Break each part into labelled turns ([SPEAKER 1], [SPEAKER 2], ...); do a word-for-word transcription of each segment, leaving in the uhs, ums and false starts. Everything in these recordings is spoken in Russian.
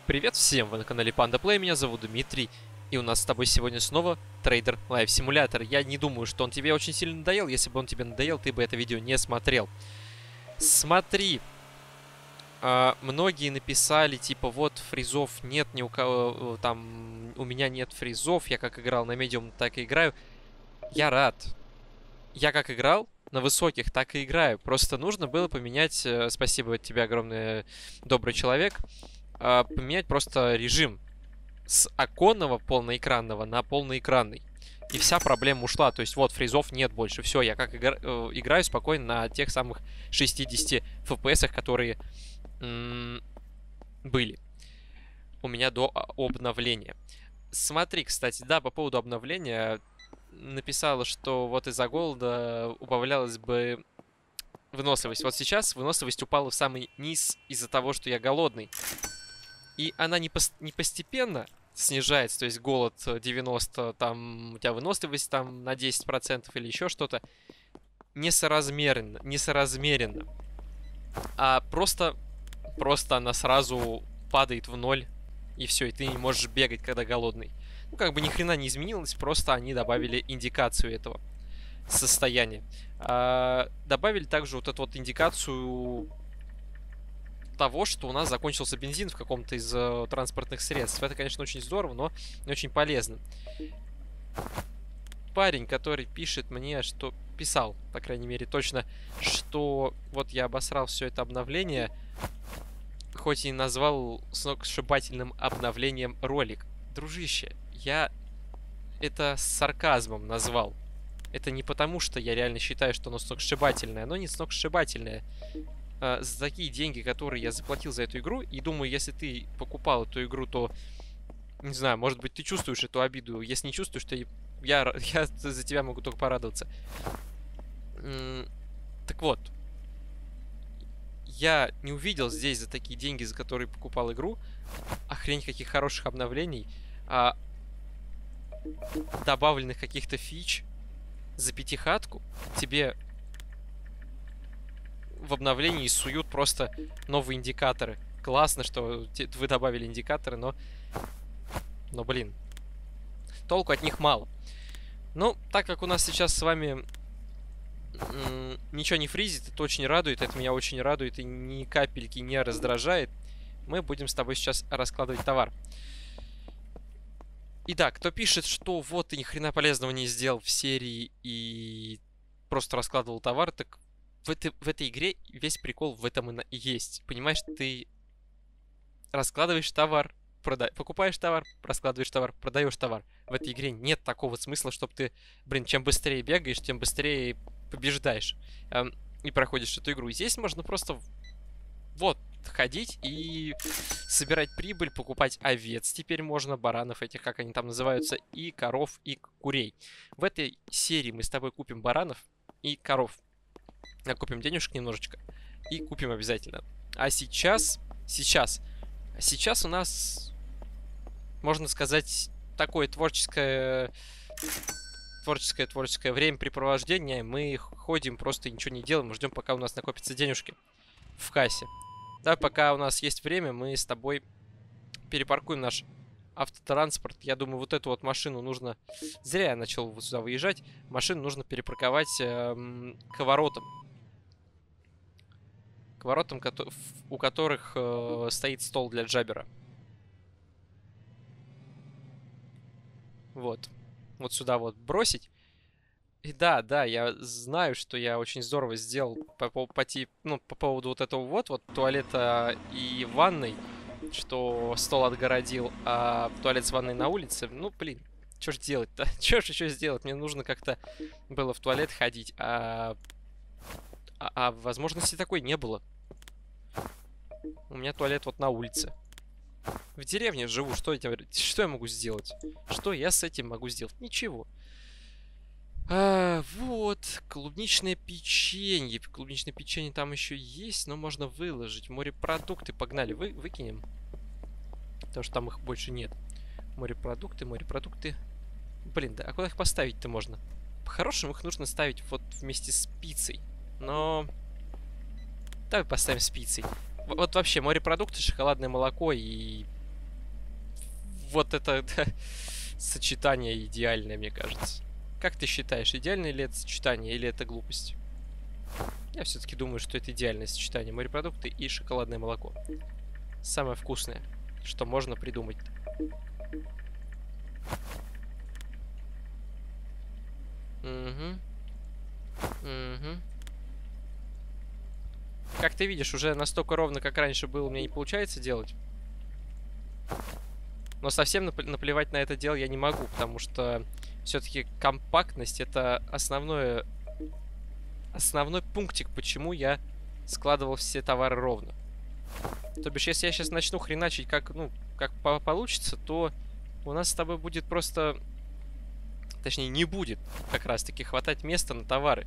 [SPEAKER 1] Привет всем, вы на канале Panda Play, меня зовут Дмитрий, и у нас с тобой сегодня снова Trader Life Simulator. Я не думаю, что он тебе очень сильно надоел, если бы он тебе надоел, ты бы это видео не смотрел. Смотри, а, многие написали, типа, вот, фризов нет, ни у кого, там, у меня нет фризов, я как играл на медиум, так и играю. Я рад. Я как играл, на высоких, так и играю. Просто нужно было поменять, э, спасибо тебе огромное, добрый человек, э, поменять просто режим с оконного полноэкранного на полноэкранный. И вся проблема ушла. То есть вот, фризов нет больше. Все, я как игр, э, играю спокойно на тех самых шестидесяти эф пи эс, которые м, были у меня до обновления. Смотри, кстати, да, по поводу обновления написала, что вот из-за голода убавлялась бы выносливость. Вот сейчас выносливость упала в самый низ из-за того, что я голодный. И она не, пос не постепенно снижается, то есть голод девяносто, там у тебя выносливость там на десять процентов или еще что-то. Несоразмеренно, несоразмеренно. А просто, просто она сразу падает в ноль, и все, и ты не можешь бегать, когда голодный. Ну, как бы ни хрена не изменилось, просто они добавили индикацию этого состояния. А, добавили также вот эту вот индикацию того, что у нас закончился бензин в каком-то из uh, транспортных средств. Это, конечно, очень здорово, но не очень полезно. Парень, который пишет мне, что... Писал, по крайней мере, точно, что вот я обосрал все это обновление, хоть и назвал сногсшибательным обновлением ролик. Дружище, я это с сарказмом назвал. Это не потому, что я реально считаю, что оно сногсшибательное. Оно не сногсшибательное. А, за такие деньги, которые я заплатил за эту игру, и думаю, если ты покупал эту игру, то, не знаю, может быть, ты чувствуешь эту обиду. Если не чувствуешь, то я, я за тебя могу только порадоваться. Так вот. Я не увидел здесь за такие деньги, за которые покупал игру, охренеть каких хороших обновлений, а, добавленных каких-то фич за пятихатку. Тебе в обновлении суют просто новые индикаторы. Классно, что вы добавили индикаторы, но... Но, блин, толку от них мало. Ну, так как у нас сейчас с вами... ничего не фризит, это очень радует, это меня очень радует и ни капельки не раздражает. Мы будем с тобой сейчас раскладывать товар. Итак, кто пишет, что вот ты ни хрена полезного не сделал в серии и просто раскладывал товар, так в, этой, в этой игре весь прикол в этом и есть. Понимаешь, ты раскладываешь товар, продай, покупаешь товар, раскладываешь товар, продаешь товар. В этой игре нет такого смысла, чтобы ты, блин, чем быстрее бегаешь, тем быстрее побеждаешь эм, и проходишь эту игру. Здесь можно просто вот ходить и собирать прибыль, покупать овец. Теперь можно, баранов этих, как они там называются, и коров, и курей. В этой серии мы с тобой купим баранов и коров. Накупим денежек немножечко и купим обязательно. А сейчас, сейчас, сейчас у нас, можно сказать, такое творческое... Творческое, творческое времяпрепровождение. Мы ходим, просто ничего не делаем. Ждем, пока у нас накопятся денежки в кассе. Да, пока у нас есть время, мы с тобой перепаркуем наш автотранспорт. Я думаю, вот эту вот машину нужно... Зря я начал вот сюда выезжать. Машину нужно перепарковать эм, к воротам. К воротам, у которых э, стоит стол для джабера. Вот. Вот сюда вот бросить. И да, да, я знаю, что я очень здорово сделал по, по, по, тип, ну, по поводу вот этого вот, вот туалета и ванной, что стол отгородил, а туалет с ванной на улице. Ну, блин, что ж делать-то? Что ж еще сделать? Мне нужно как-то было в туалет ходить, а... а... А возможности такой не было. У меня туалет вот на улице. В деревне живу, что я, что я могу сделать? Что я с этим могу сделать? Ничего. А, вот, клубничное печенье. Клубничное печенье там еще есть, но можно выложить. Морепродукты, погнали, вы, выкинем. Потому что там их больше нет. Морепродукты, морепродукты. Блин, да, а куда их поставить-то можно? По-хорошему их нужно ставить вот вместе с пиццей. Но... Давай поставим с пиццей. Вот вообще, морепродукты, шоколадное молоко и Вот это да, сочетание идеальное, мне кажется. Как ты считаешь, идеальное ли это сочетание или это глупость? Я все-таки думаю, что это идеальное сочетание. Морепродукты и шоколадное молоко. Самое вкусное, что можно придумать. Угу. Угу. Как ты видишь, уже настолько ровно, как раньше было, мне не получается делать. Но совсем наплевать на это дело я не могу, потому что все-таки компактность — это основное, основной пунктик, почему я складывал все товары ровно. То бишь, если я сейчас начну хреначить, как, ну, как по получится, то у нас с тобой будет просто... Точнее, не будет как раз-таки хватать места на товары.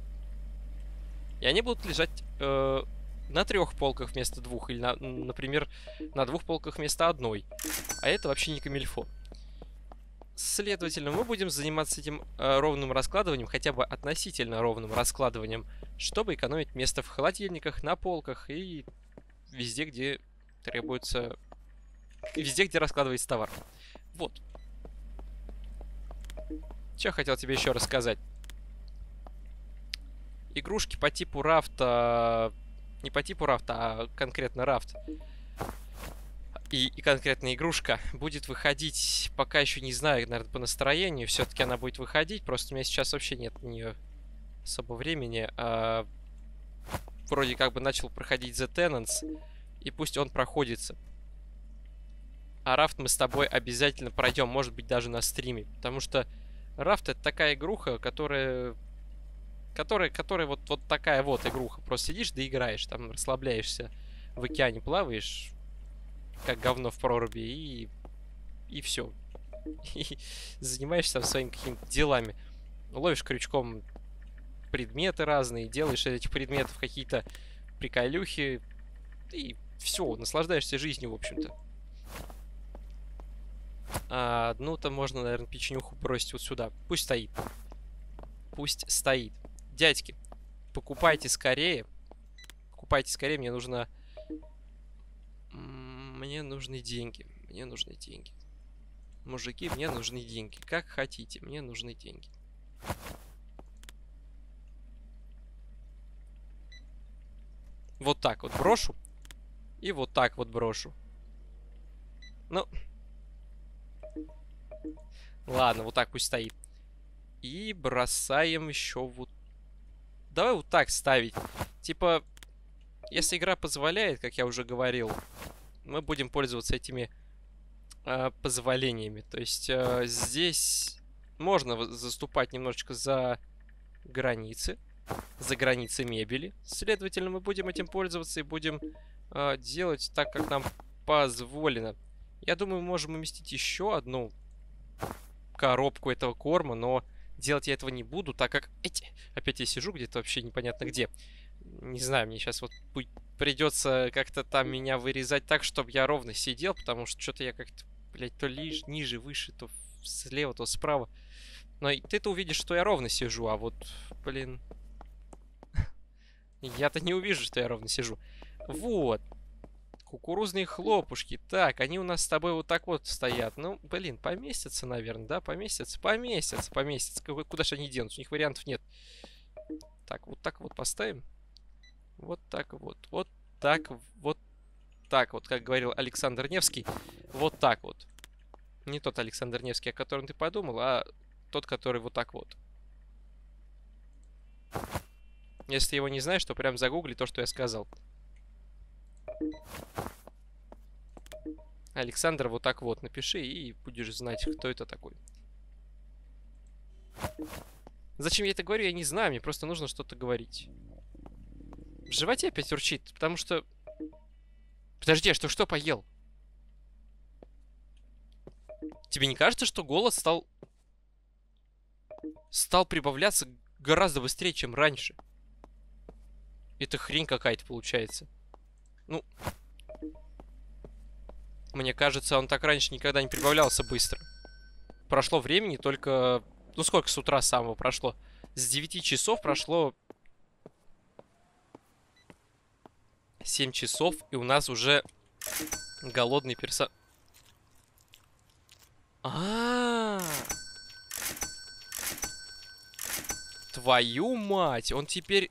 [SPEAKER 1] И они будут лежать э, на трех полках вместо двух. Или, на, например, на двух полках вместо одной. А это вообще не камильфо. Следовательно, мы будем заниматься этим э, ровным раскладыванием, хотя бы относительно ровным раскладыванием, чтобы экономить место в холодильниках, на полках и везде, где требуется... Везде, где раскладывается товар. Вот. Что я хотел тебе еще рассказать? Игрушки по типу рафта... Не по типу рафта, а конкретно рафт. И, и конкретно игрушка будет выходить, пока еще не знаю, наверное, по настроению. Все-таки она будет выходить, просто у меня сейчас вообще нет на нее особо времени. А, вроде как бы начал проходить The Tenants, и пусть он проходится. А рафт мы с тобой обязательно пройдем, может быть, даже на стриме. Потому что рафт — это такая игруха, которая... Которая, которая вот, вот такая вот игруха. Просто сидишь да играешь, там расслабляешься, в океане плаваешь, как говно в проруби, и, и все. И занимаешься там своими какими-то делами. Ловишь крючком предметы разные, делаешь из этих предметов какие-то приколюхи, и все, наслаждаешься жизнью, в общем-то. А одну-то можно, наверное, печенюху бросить вот сюда. Пусть стоит. Пусть стоит. Дядьки, покупайте скорее. Покупайте скорее, мне нужно... Мне нужны деньги. Мне нужны деньги. Мужики, мне нужны деньги. Как хотите, мне нужны деньги. Вот так вот брошу. И вот так вот брошу. Ну... Ладно, вот так пусть стоит. И бросаем еще вот... Давай вот так ставить. Типа, если игра позволяет, как я уже говорил, мы будем пользоваться этими э, позволениями. То есть э, здесь можно заступать немножечко за границы, за границы мебели. Следовательно, мы будем этим пользоваться и будем э, делать так, как нам позволено. Я думаю, мы можем уместить еще одну коробку этого корма, но делать я этого не буду, так как... Эти... Опять я сижу где-то вообще непонятно где. Не знаю, мне сейчас вот придется как-то там меня вырезать так, чтобы я ровно сидел, потому что что-то я как-то, блядь, то лишь ниже, выше, то слева, то справа. Но ты-то увидишь, что я ровно сижу, а вот, блин... Я-то не увижу, что я ровно сижу. Вот. Кукурузные хлопушки. Так, они у нас с тобой вот так вот стоят. Ну, блин, поместятся, наверное, да? Поместятся, поместятся, поместятся. Куда же они денутся? У них вариантов нет. Так, вот так вот поставим. Вот так вот. Вот так, вот так вот, как говорил Александр Невский. Вот так вот. Не тот Александр Невский, о котором ты подумал, а тот, который вот так вот. Если ты его не знаешь, то прям загугли то, что я сказал. Александр, вот так вот напиши, и будешь знать, кто это такой. Зачем я это говорю, я не знаю, мне просто нужно что-то говорить. В животе опять урчит, потому что... Подожди, а что, что поел? Тебе не кажется, что голос стал... Стал прибавляться гораздо быстрее, чем раньше? Это хрень какая-то получается. Ну... Мне кажется, он так раньше никогда не прибавлялся быстро. Прошло времени только... Ну, сколько с утра самого прошло? С девяти часов прошло... семь часов, и у нас уже голодный персонаж... А, -а, а Твою мать, он теперь...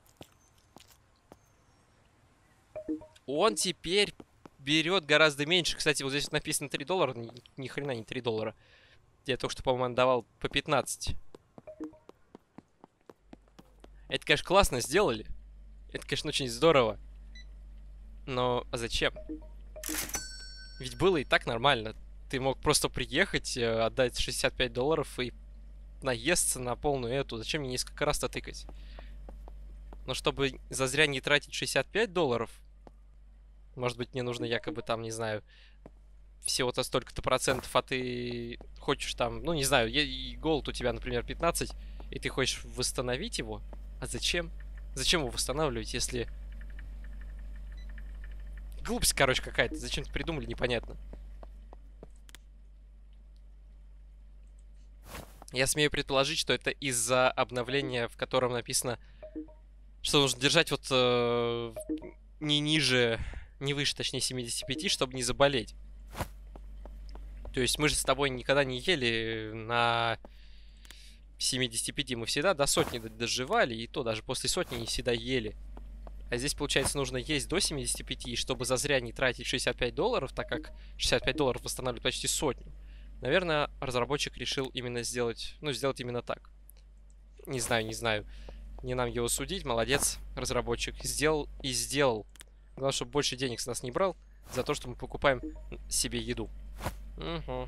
[SPEAKER 1] Он теперь берет гораздо меньше. Кстати, вот здесь написано три доллара. Ни, ни хрена не три доллара. Я только что, по-моему, давал по пятнадцать. Это, конечно, классно сделали. Это, конечно, очень здорово. Но зачем? Ведь было и так нормально. Ты мог просто приехать, отдать шестьдесят пять долларов и наесться на полную эту. Зачем мне несколько раз-то тыкать? Но чтобы зазря не тратить шестьдесят пять долларов, может быть, мне нужно якобы там, не знаю, всего-то столько-то процентов, а ты хочешь там, ну, не знаю, и голд у тебя, например, пятнадцать, и ты хочешь восстановить его? А зачем? Зачем его восстанавливать, если... Глупость, короче, какая-то. Зачем-то придумали, непонятно. Я смею предположить, что это из-за обновления, в котором написано, что нужно держать вот э, не ниже, не выше, точнее, семидесяти пяти, чтобы не заболеть. То есть мы же с тобой никогда не ели на семидесяти пяти. Мы всегда до сотни доживали, и то даже после сотни не всегда ели. А здесь, получается, нужно есть до семидесяти пяти, чтобы зазря не тратить шестьдесят пять долларов, так как шестьдесят пять долларов восстанавливает почти сотню. Наверное, разработчик решил именно сделать, ну, сделать именно так. Не знаю, не знаю. Не нам его судить. Молодец, разработчик. Сделал и сделал. Главное, чтобы больше денег с нас не брал за то, что мы покупаем себе еду. Угу.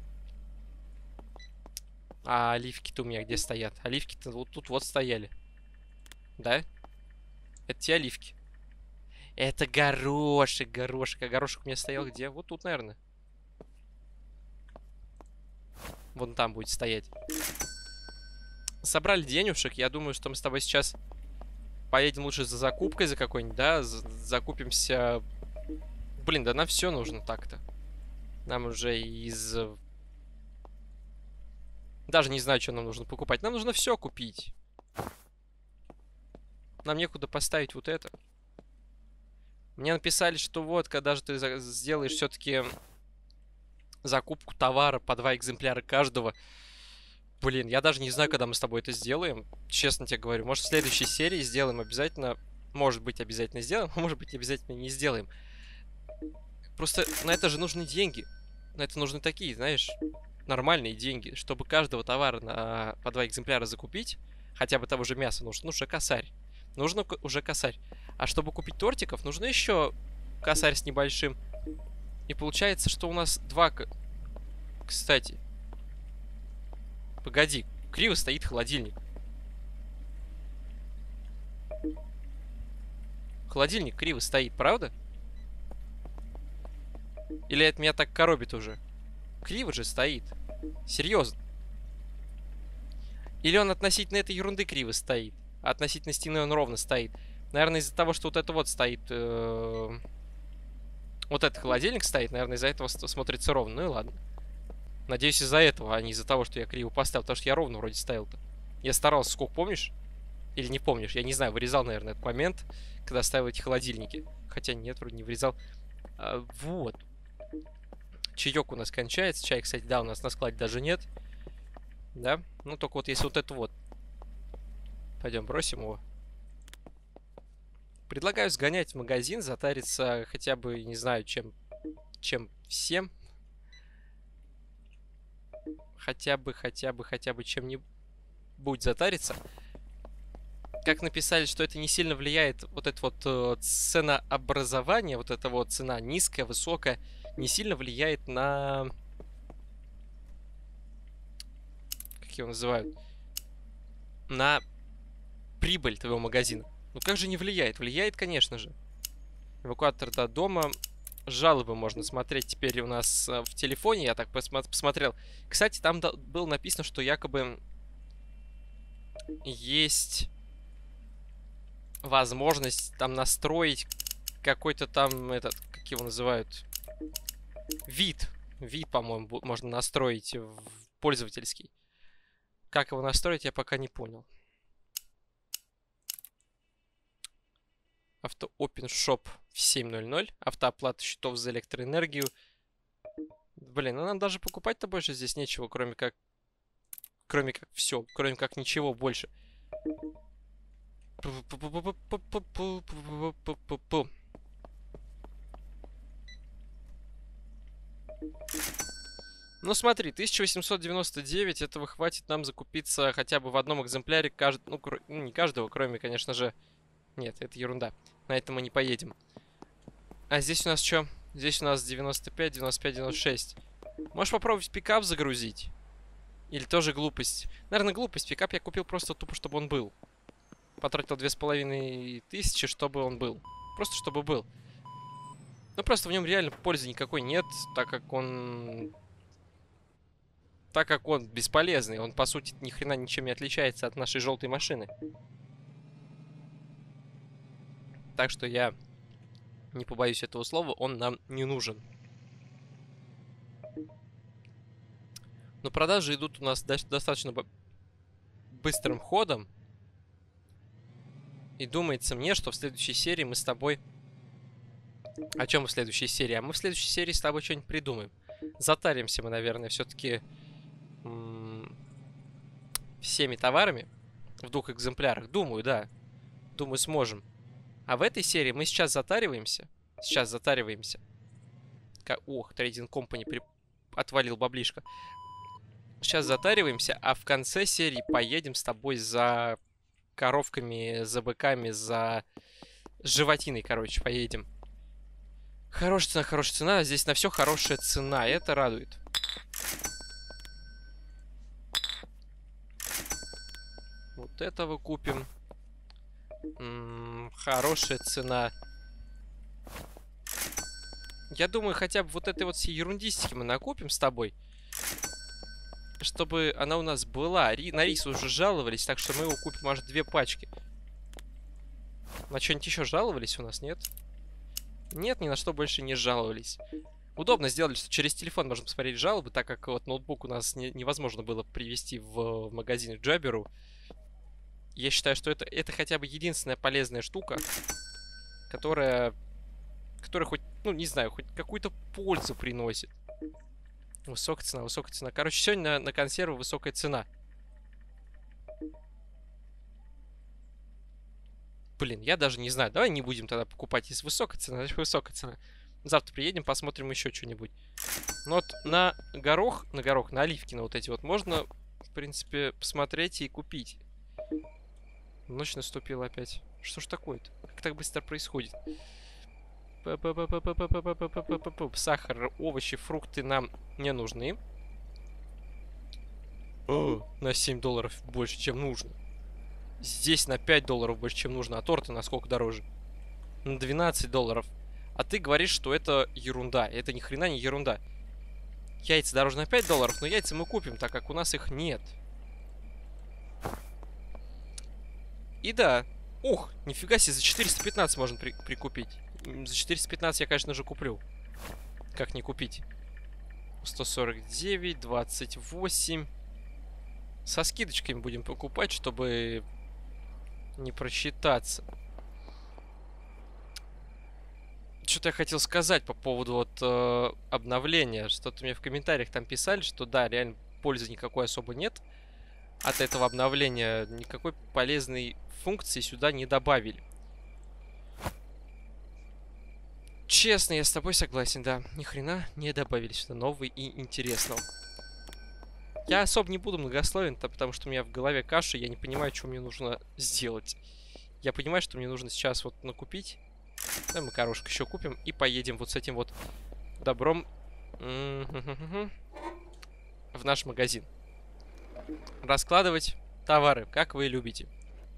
[SPEAKER 1] А оливки-то у меня где стоят? Оливки-то вот тут вот стояли. Да? Это те оливки. Это горошек, горошек. А горошек у меня стоял где? Вот тут, наверное. Вон там будет стоять. Собрали денежек. Я думаю, что мы с тобой сейчас поедем лучше за закупкой за какой-нибудь, да? Закупимся. Блин, да нам все нужно так-то. Нам уже из... Даже не знаю, что нам нужно покупать. Нам нужно все купить. Нам некуда поставить вот это. Мне написали, что вот, когда же ты сделаешь все-таки закупку товара по два экземпляра каждого. Блин, я даже не знаю, когда мы с тобой это сделаем. Честно тебе говорю. Может, в следующей серии сделаем обязательно. Может быть, обязательно сделаем, а может быть, обязательно не сделаем. Просто на это же нужны деньги. На это нужны такие, знаешь, нормальные деньги. Чтобы каждого товара на по два экземпляра закупить, хотя бы того же мяса, нужно уже косарь. Нужно уже косарь. А чтобы купить тортиков, нужно еще косарь с небольшим. И получается, что у нас два... Кстати. Погоди. Криво стоит холодильник. Холодильник криво стоит, правда? Или это меня так коробит уже? Криво же стоит. Серьезно. Или он относительно этой ерунды криво стоит, а относительно стены он ровно стоит. Наверное, из-за того, что вот это вот стоит... Э вот этот холодильник стоит, наверное, из-за этого смотрится ровно. Ну и ладно. Надеюсь, из-за этого, а не из-за того, что я криво поставил. Потому что я ровно вроде ставил-то. Я старался, сколько помнишь? Или не помнишь? Я не знаю, вырезал, наверное, этот момент, когда ставил эти холодильники. Хотя нет, вроде не вырезал. А, вот. Чаек у нас кончается. Чай, кстати, да, у нас на складе даже нет. Да? Ну, только вот если вот это вот. Пойдем бросим его. Предлагаю сгонять в магазин, затариться хотя бы, не знаю, чем, чем всем. Хотя бы, хотя бы, хотя бы чем-нибудь затариться. Как написали, что это не сильно влияет, вот это вот э, ценообразование, вот эта вот цена низкая, высокая, не сильно влияет на... Как его называют? На прибыль твоего магазина. Ну как же не влияет? Влияет, конечно же. Эвакуатор до дома. Жалобы можно смотреть теперь у нас в телефоне. Я так посмотрел. Кстати, там было написано, что якобы есть возможность там настроить какой-то там, этот, как его называют, вид. Вид, по-моему, можно настроить в пользовательский. Как его настроить, я пока не понял. Авто Open Shop в семь ноль ноль. Автооплата счетов за электроэнергию Блин, ну нам даже покупать-то больше здесь нечего, кроме как... Кроме как все, кроме как ничего больше. Ну смотри, тысяча восемьсот девяносто девять, этого хватит нам закупиться хотя бы в одном экземпляре, кажд... ну, кр... ну не каждого, кроме, конечно же... Нет, это ерунда. На это мы не поедем. А здесь у нас что? Здесь у нас девяносто пять, девяносто пять, девяносто шесть. Можешь попробовать пикап загрузить? Или тоже глупость? Наверное, глупость. Пикап я купил просто тупо, чтобы он был. Потратил две с половиной тысячи, чтобы он был. Просто чтобы был. Ну, просто в нем реально пользы никакой нет, так как он... Так как он бесполезный. Он, по сути, ни хрена ничем не отличается от нашей желтой машины. Так что я не побоюсь этого слова, он нам не нужен. Но продажи идут у нас достаточно быстрым ходом. И думается мне, что в следующей серии мы с тобой... О чем мы в следующей серии? А мы в следующей серии с тобой что-нибудь придумаем. Затаримся мы, наверное, все-таки всеми товарами в двух экземплярах. Думаю, да. Думаю, сможем. А в этой серии мы сейчас затариваемся. Сейчас затариваемся. Как... Ох, Trading Company при... отвалил баблишко. Сейчас затариваемся, а в конце серии поедем с тобой за коровками, за быками, за животиной, короче, поедем. Хорошая цена, хорошая цена. Здесь на все хорошая цена. Это радует. Вот этого купим. М-м, хорошая цена. Я думаю, хотя бы вот этой вот всей ерундистики мы накупим с тобой. Чтобы она у нас была. Ри на рис уже жаловались, так что мы его купим аж две пачки. На что-нибудь еще жаловались у нас, нет? Нет, ни на что больше не жаловались. Удобно сделали, что через телефон можем посмотреть жалобы, так как вот ноутбук у нас не, невозможно было привезти в, в магазин Джаберу. Я считаю, что это, это хотя бы единственная полезная штука, которая, которая хоть, ну, не знаю, хоть какую-то пользу приносит. Высокая цена, высокая цена. Короче, сегодня на, на консервы высокая цена. Блин, я даже не знаю. Давай не будем тогда покупать. Если высокая цена, значит высокая цена. Завтра приедем, посмотрим еще что-нибудь. Ну вот на горох, на горох, на оливки, на вот эти вот можно, в принципе, посмотреть и купить. Ночь наступила опять. Что ж такое-то? Как так быстро происходит? Сахар, овощи, фрукты нам не нужны. О, на семь долларов больше, чем нужно. Здесь на пять долларов больше, чем нужно. А торты на сколько дороже? На двенадцать долларов. А ты говоришь, что это ерунда. Это ни хрена не ерунда. Яйца дороже на пять долларов, но яйца мы купим, так как у нас их нет. И да. Ух, нифига себе, за четыреста пятнадцать можно при прикупить. За четыреста пятнадцать я, конечно же, куплю. Как не купить? сто сорок девять, двадцать восемь. Со скидочками будем покупать, чтобы не просчитаться. Что-то я хотел сказать по поводу вот э, обновления. Что-то мне в комментариях там писали, что да, реально пользы никакой особо нет от этого обновления. Никакой полезной функции сюда не добавили. Честно, я с тобой согласен, да. Ни хрена не добавили сюда новый и интересного. Я особо не буду многословен, потому что у меня в голове каша, я не понимаю, что мне нужно сделать. Я понимаю, что мне нужно сейчас вот накупить. Да, мы корошек еще купим и поедем вот с этим вот добром в наш магазин. Раскладывать товары, как вы любите.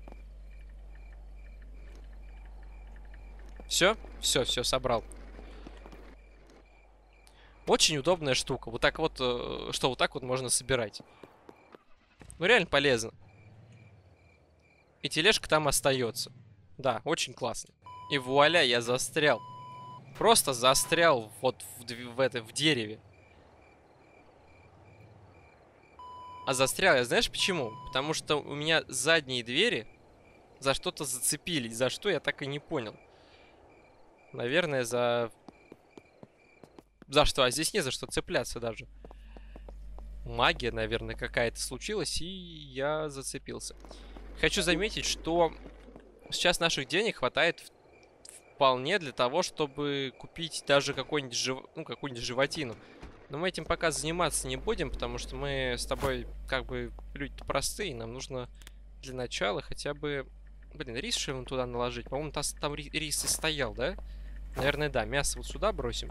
[SPEAKER 1] Все? Все, все, собрал. Очень удобная штука. Вот так вот, что вот так вот можно собирать. Ну, реально полезно. И тележка там остается. Да, очень классно. И вуаля, я застрял. Просто застрял вот в, в, это, в дереве. А застрял я, знаешь почему? Потому что у меня задние двери за что-то зацепились. За что, я так и не понял. Наверное, за... за что, а здесь не за что цепляться даже. Магия, наверное, какая-то случилась, и я зацепился. Хочу заметить, что сейчас наших денег хватает вполне для того, чтобы купить даже какой-нибудь жив... ну, какую-нибудь животину. Но мы этим пока заниматься не будем, потому что мы с тобой как бы люди простые, нам нужно для начала хотя бы... Блин, рис что ли туда наложить? По-моему, там, там рис и стоял, да? Наверное, да. Мясо вот сюда бросим.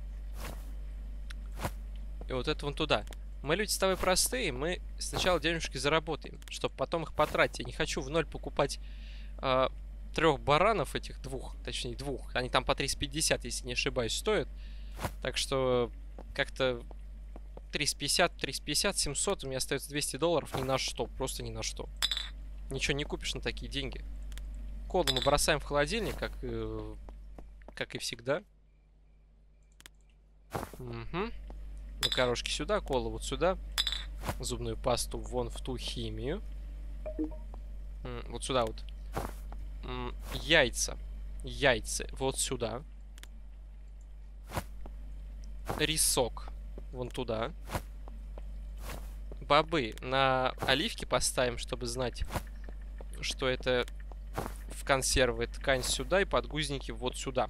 [SPEAKER 1] И вот это вон туда. Мы люди с тобой простые, мы сначала денежки заработаем, чтобы потом их потратить. Я не хочу в ноль покупать э, трех баранов, этих двух, точнее двух. Они там по триста пятьдесят, если не ошибаюсь, стоят. Так что как-то триста пятьдесят, триста пятьдесят, семьсот, у меня остается двести долларов ни на что, просто ни на что. Ничего не купишь на такие деньги. Колу мы бросаем в холодильник, как, э, как и всегда. Угу. Макарошки сюда, колу вот сюда. Зубную пасту вон в ту химию. Вот сюда вот. Яйца. Яйца вот сюда. Рисок вон туда. Бобы на оливки поставим, чтобы знать, что это в консервы. Ткань сюда и подгузники вот сюда.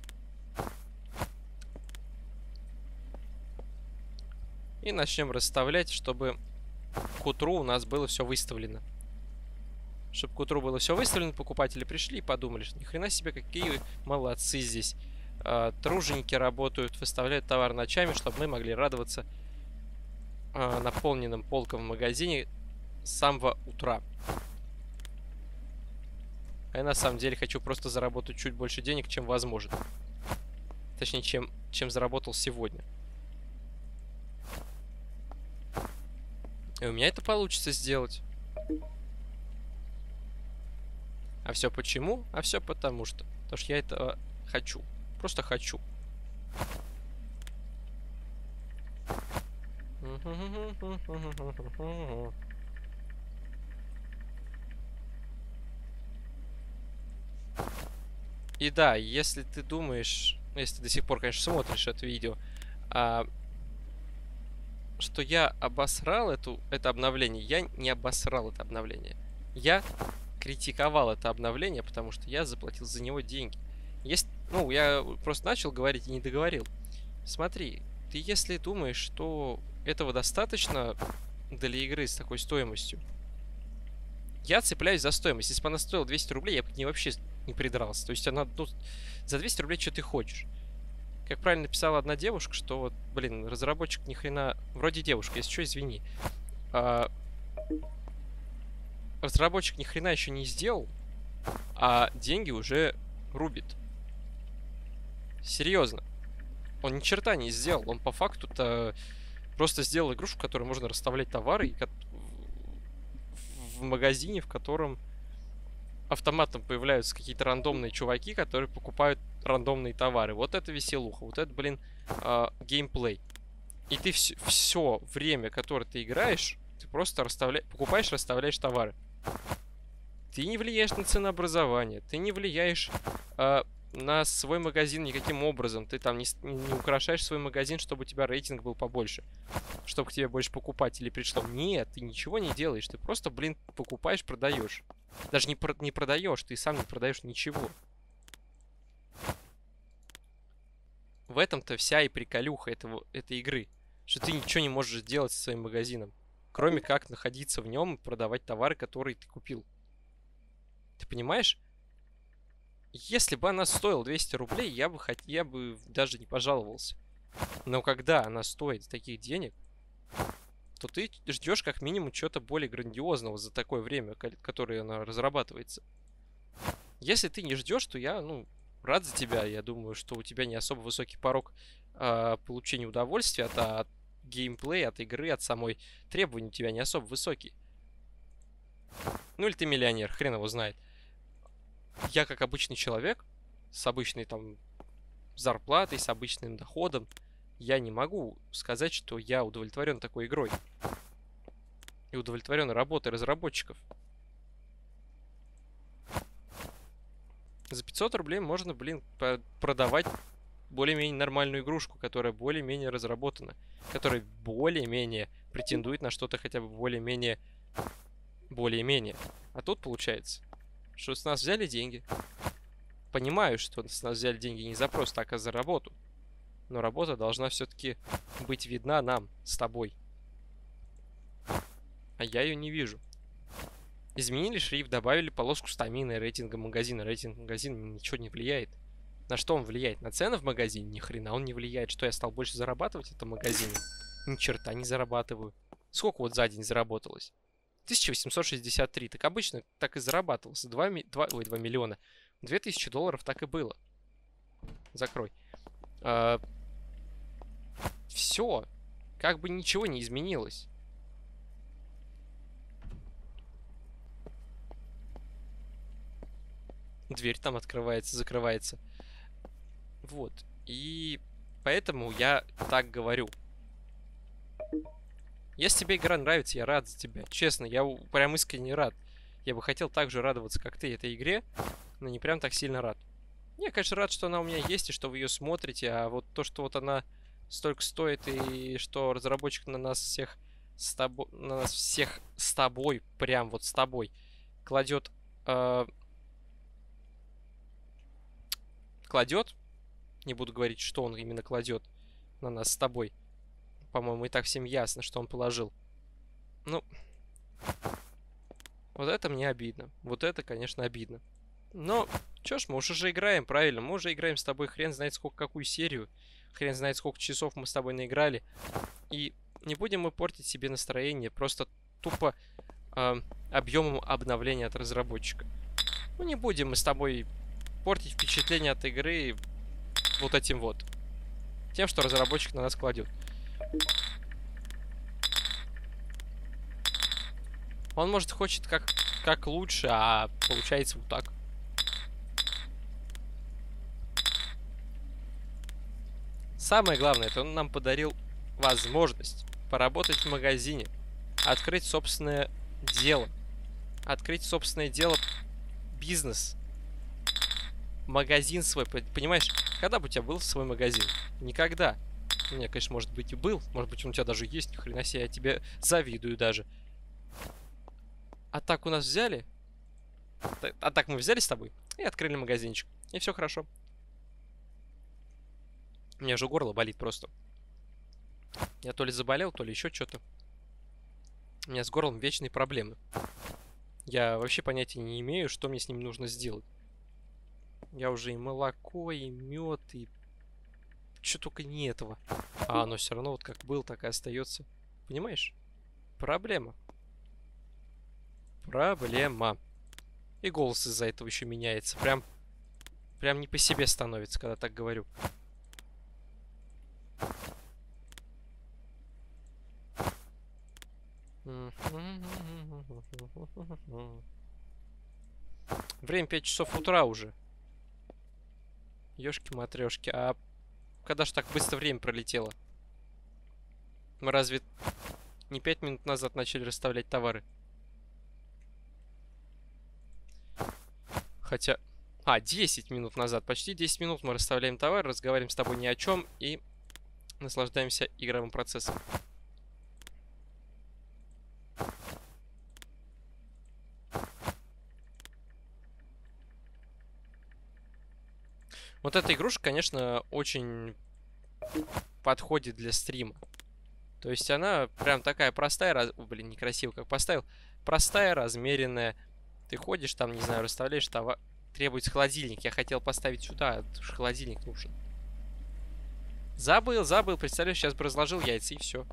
[SPEAKER 1] И начнем расставлять, чтобы к утру у нас было все выставлено. Чтобы к утру было все выставлено, покупатели пришли и подумали, что ни хрена себе, какие молодцы здесь. А, труженики работают, выставляют товар ночами, чтобы мы могли радоваться а, наполненным полкам в магазине с самого утра. А я на самом деле хочу просто заработать чуть больше денег, чем возможно. Точнее, чем, чем заработал сегодня. И у меня это получится сделать. А все почему? А все потому что. Потому что я этого хочу. Просто хочу. И да, если ты думаешь, если ты до сих пор, конечно, смотришь это видео, а, что я обосрал эту, это обновление, я не обосрал это обновление. Я критиковал это обновление, потому что я заплатил за него деньги. Есть, ну, я просто начал говорить и не договорил. Смотри, ты если думаешь, что этого достаточно для игры с такой стоимостью, я цепляюсь за стоимость. Если бы она стоила двести рублей, я бы к ней вообще не придрался. То есть она, ну, за двести рублей что ты хочешь. Как правильно написала одна девушка, что вот, блин, разработчик ни хрена... Вроде девушка, если что, извини. А... Разработчик ни хрена еще не сделал, а деньги уже рубит. Серьезно. Он ни черта не сделал. Он по факту-то просто сделал игрушку, в которой можно расставлять товары в магазине, в котором автоматом появляются какие-то рандомные чуваки, которые покупают рандомные товары. Вот это веселуха. Вот это, блин, э, геймплей. И ты все, все время, которое ты играешь, ты просто расставля... покупаешь, расставляешь товары. Ты не влияешь на ценообразование. Ты не влияешь э, на свой магазин никаким образом. Ты там не, не украшаешь свой магазин, чтобы у тебя рейтинг был побольше. Чтобы к тебе больше покупателей пришло. Нет, ты ничего не делаешь. Ты просто, блин, покупаешь, продаешь. Даже не, про не продаешь, ты сам не продаешь ничего. В этом-то вся и приколюха этого, этой игры. Что ты ничего не можешь делать со своим магазином. Кроме как находиться в нем и продавать товары, которые ты купил. Ты понимаешь? Если бы она стоила двести рублей, я бы, хот... я бы даже не пожаловался. Но когда она стоит таких денег, то ты ждешь как минимум чего-то более грандиозного за такое время, которое она разрабатывается. Если ты не ждешь, то я, ну, рад за тебя. Я думаю, что у тебя не особо высокий порог э, получения удовольствия от, от геймплея, от игры, от самой требований у тебя не особо высокий. Ну или ты миллионер, хрен его знает. Я как обычный человек, с обычной там зарплатой, с обычным доходом, я не могу сказать, что я удовлетворен такой игрой. И удовлетворен работой разработчиков. За пятьсот рублей можно, блин, продавать более-менее нормальную игрушку, которая более-менее разработана, которая более-менее претендует на что-то хотя бы более-менее... Более-менее. А тут получается, что с нас взяли деньги. Понимаю, что с нас взяли деньги не за просто так, а за работу. Но работа должна все-таки быть видна нам, с тобой. А я ее не вижу. Изменили шрифт, добавили полоску стамины рейтинга магазина. Рейтинг магазина ничего не влияет. На что он влияет? На цены в магазине? Ни хрена он не влияет. Что, я стал больше зарабатывать в этом магазине? Ни черта не зарабатываю. Сколько вот за день заработалось? тысяча восемьсот шестьдесят три. Так обычно так и зарабатывалось. два, два, ой, два миллиона. две тысячи долларов так и было. Закрой. А, все. Как бы ничего не изменилось. Дверь там открывается, закрывается. Вот. И поэтому я так говорю. Если тебе игра нравится, я рад за тебя. Честно, я прям искренне рад. Я бы хотел так же радоваться, как ты, этой игре, но не прям так сильно рад. Я, конечно, рад, что она у меня есть, и что вы ее смотрите, а вот то, что вот она столько стоит, и что разработчик на нас всех с тобой, на нас всех с тобой, прям вот с тобой, кладет... Э, кладет, не буду говорить, что он именно кладет на нас с тобой. По-моему, и так всем ясно, что он положил. Ну, вот это мне обидно. Вот это, конечно, обидно. Но, чё ж, мы уже же играем, правильно? Мы уже играем с тобой хрен знает сколько, какую серию. Хрен знает сколько часов мы с тобой наиграли. И не будем мы портить себе настроение просто тупо э, объемом обновления от разработчика. Ну, не будем мы с тобой портить впечатление от игры вот этим вот. Тем, что разработчик на нас кладет. Он, может, хочет как, как лучше, а получается вот так. Самое главное, это он нам подарил возможность поработать в магазине, открыть собственное дело. Открыть собственное дело, бизнес. Магазин свой, понимаешь? Когда бы у тебя был свой магазин? Никогда. У меня, конечно, может быть и был. Может быть, он у тебя даже есть. Ни хрена себе, я тебе завидую даже. А так у нас взяли. А так мы взяли с тобой и открыли магазинчик. И все хорошо. У меня же горло болит просто. Я то ли заболел, то ли еще что-то. У меня с горлом вечные проблемы. Я вообще понятия не имею, что мне с ним нужно сделать. Я уже и молоко, и мед, и... Что только не этого. А оно все равно вот как был, так и остается. Понимаешь? Проблема. Проблема. И голос из-за этого еще меняется. Прям... Прям не по себе становится, когда так говорю. Время пять часов утра уже. Ёшки-матрёшки. А когда ж так быстро время пролетело? Мы разве не пять минут назад начали расставлять товары? Хотя... А, десять минут назад. Почти десять минут мы расставляем товар, разговариваем с тобой ни о чем и наслаждаемся игровым процессом. Вот эта игрушка, конечно, очень подходит для стрима. То есть она прям такая простая, раз... О, блин, некрасиво как поставил. Простая, размеренная. Ты ходишь там, не знаю, расставляешь товар. Требуется холодильник. Я хотел поставить сюда, холодильник нужен. Забыл, забыл. Представляешь, сейчас бы разложил яйца и все.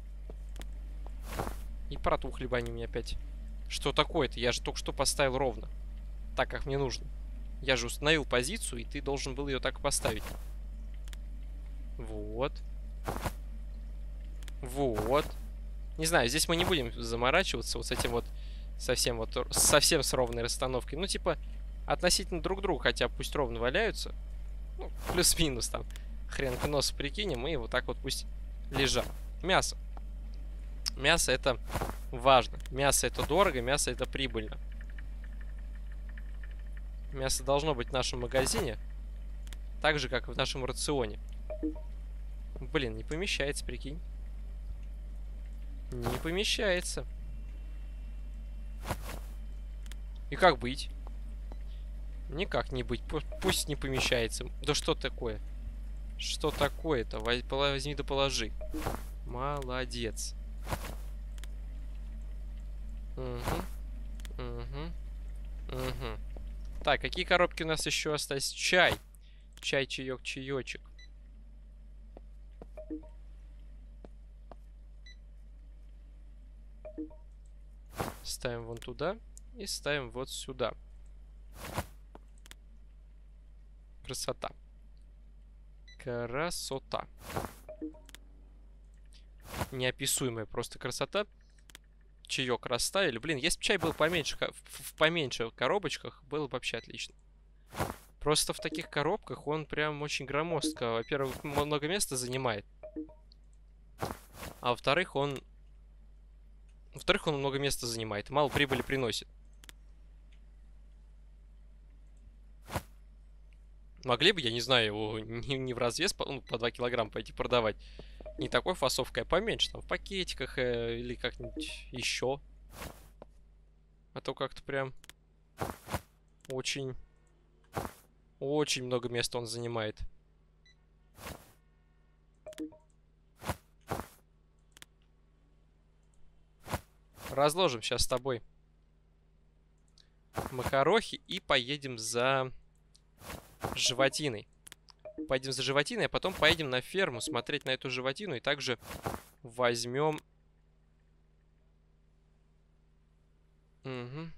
[SPEAKER 1] И протухли бы они у меня опять. Что такое-то? Я же только что поставил ровно. Так, как мне нужно. Я же установил позицию, и ты должен был ее так поставить. Вот. Вот. Не знаю, здесь мы не будем заморачиваться вот с этим вот совсем вот совсем с ровной расстановкой. Ну, типа, относительно друг друга, хотя пусть ровно валяются. Ну, плюс-минус там. Хрен к носу прикинем, и вот так вот пусть лежат. Мясо. Мясо это важно. Мясо это дорого, мясо это прибыльно. Мясо должно быть в нашем магазине, так же, как и в нашем рационе. Блин, не помещается, прикинь. Не помещается. И как быть? Никак не быть. Пусть не помещается. Да что такое? Что такое-то? Возьми да положи. Молодец. Угу. Угу. Угу. Так, какие коробки у нас еще остались? Чай. Чай, чаек, чаечек. Ставим вон туда. И ставим вот сюда. Красота. Красота. Неописуемая просто красота. Чаек расставили. Блин, если бы чай был поменьше, в поменьше коробочках, было бы вообще отлично. Просто в таких коробках он прям очень громоздко. Во-первых, много места занимает. А во-вторых, он... Во-вторых, он много места занимает. Мало прибыли приносит. Могли бы, я не знаю, его не, не в развес по, ну, по два килограмма пойти продавать. Не такой фасовкой, а поменьше. Там в пакетиках э, или как-нибудь еще. А то как-то прям очень... Очень много места он занимает. Разложим сейчас с тобой макарохи и поедем за животиной. Пойдем за животиной, а потом поедем на ферму смотреть на эту животину. И также возьмем... Угу.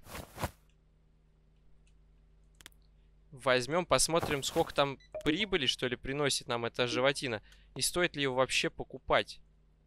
[SPEAKER 1] Возьмем, посмотрим, сколько там прибыли, что ли, приносит нам эта животина. И стоит ли его вообще покупать.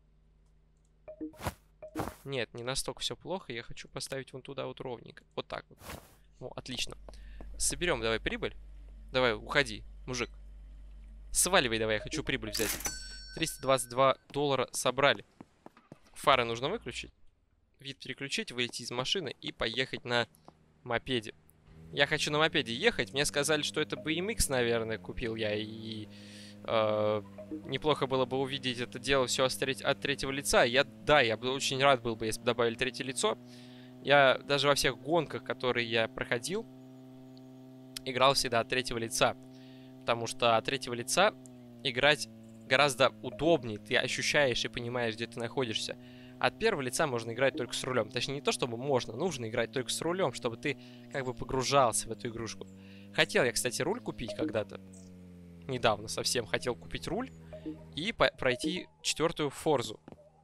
[SPEAKER 1] Нет, не настолько все плохо. Я хочу поставить вон туда вот ровненько. Вот так вот. О, отлично. Соберем давай прибыль. Давай, уходи, мужик. Сваливай давай, я хочу прибыль взять. триста двадцать два доллара собрали. Фары нужно выключить. Вид переключить, выйти из машины и поехать на мопеде. Я хочу на мопеде ехать. Мне сказали, что это би эм икс, наверное, купил я. И э, неплохо было бы увидеть это дело все от третьего лица. Я, да, я бы очень рад был бы, если бы добавили третье лицо. Я даже во всех гонках, которые я проходил, играл всегда от третьего лица. Потому что от третьего лица играть гораздо удобнее. Ты ощущаешь и понимаешь, где ты находишься. От первого лица можно играть только с рулем. Точнее, не то, чтобы можно, нужно играть только с рулем, чтобы ты как бы погружался в эту игрушку. Хотел я, кстати, руль купить когда-то. Недавно совсем хотел купить руль и пройти четвертую Форзу.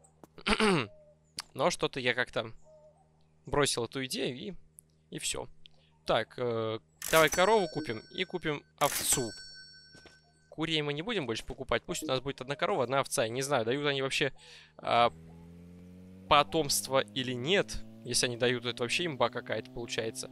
[SPEAKER 1] Но что-то я как-то бросил эту идею и, и все. Так, э, давай корову купим и купим овцу. Курей мы не будем больше покупать. Пусть у нас будет одна корова, одна овца. Я не знаю, дают они вообще... Э, потомство или нет. Если они дают, то это вообще имба какая-то получается.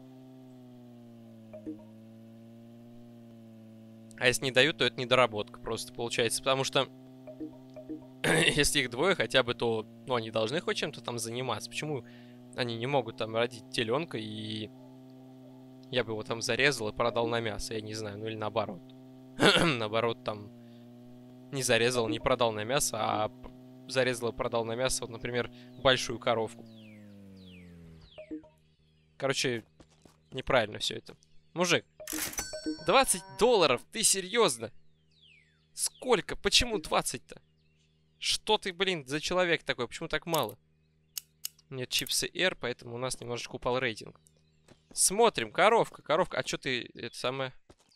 [SPEAKER 1] А если не дают, то это недоработка просто получается. Потому что если их двое хотя бы, то ну, они должны хоть чем-то там заниматься. Почему они не могут там родить теленка и я бы его там зарезал и продал на мясо? Я не знаю, ну или наоборот. Наоборот, там не зарезал, не продал на мясо, а зарезал и продал на мясо, вот, например, большую коровку. Короче, неправильно все это. Мужик, двадцать долларов? Ты серьезно? Сколько? Почему двадцать-то? Что ты, блин, за человек такой? Почему так мало? Нет чипсы R, поэтому у нас немножечко упал рейтинг. Смотрим, коровка, коровка. А что ты, это самое...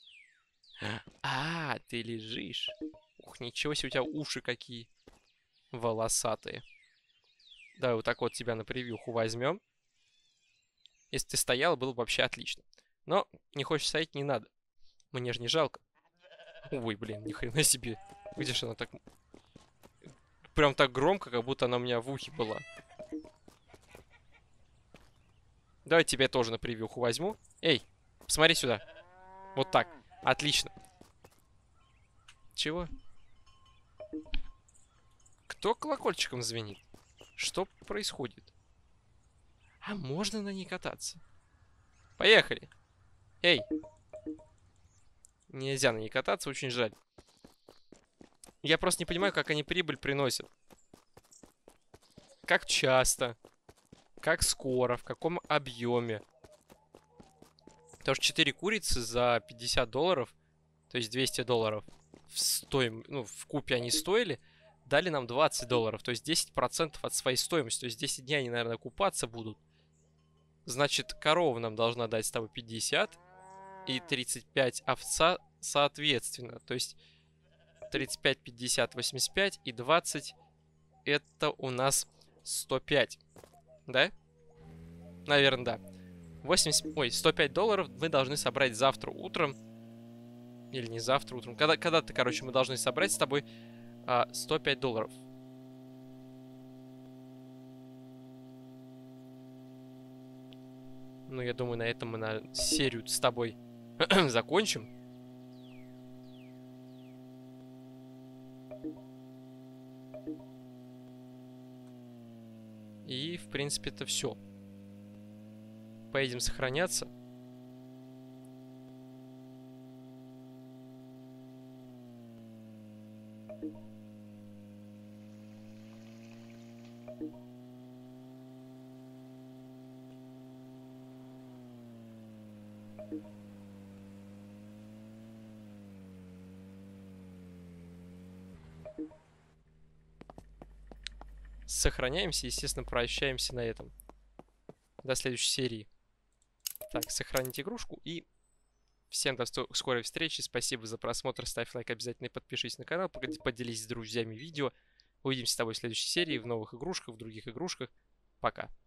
[SPEAKER 1] А, ты лежишь. Ух, ничего себе, у тебя уши какие волосатые. Давай вот так вот тебя на превьюху возьмем. Если ты стояла, было бы вообще отлично. Но не хочешь стоять, не надо. Мне же не жалко. Ой, блин, ни хрена себе. Видишь, она так... Прям так громко, как будто она у меня в ухе была. Давай тебя тоже на превьюху возьму. Эй, посмотри сюда. Вот так. Отлично. Чего? Кто колокольчиком звенит? Что происходит? А можно на ней кататься? Поехали. Эй. Нельзя на ней кататься, очень жаль. Я просто не понимаю, как они прибыль приносят. Как часто? Как скоро? В каком объеме? Потому что четыре курицы за пятьдесят долларов, то есть двести долларов, в, стоим... ну, в купе они стоили, дали нам двадцать долларов, то есть десять процентов от своей стоимости. То есть десять дней они, наверное, купаться будут. Значит, корова нам должна дать с тобой пятьдесят и тридцать пять овца соответственно. То есть тридцать пять, пятьдесят, восемьдесят пять и двадцать это у нас сто пять. Да? Наверное, да. восемьдесят, ой, сто пять долларов мы должны собрать завтра утром. Или не завтра утром. Когда, когда-то, короче, мы должны собрать с тобой а, сто пять долларов. Ну, я думаю, на этом мы на серию с тобой закончим. И, в принципе, это все. Поедем сохраняться. Сохраняемся, естественно, прощаемся на этом. До следующей серии. Так, сохранить игрушку и всем до скорой встречи. Спасибо за просмотр, ставь лайк обязательно и подпишись на канал, поделись с друзьями видео. Увидимся с тобой в следующей серии, в новых игрушках, в других игрушках. Пока.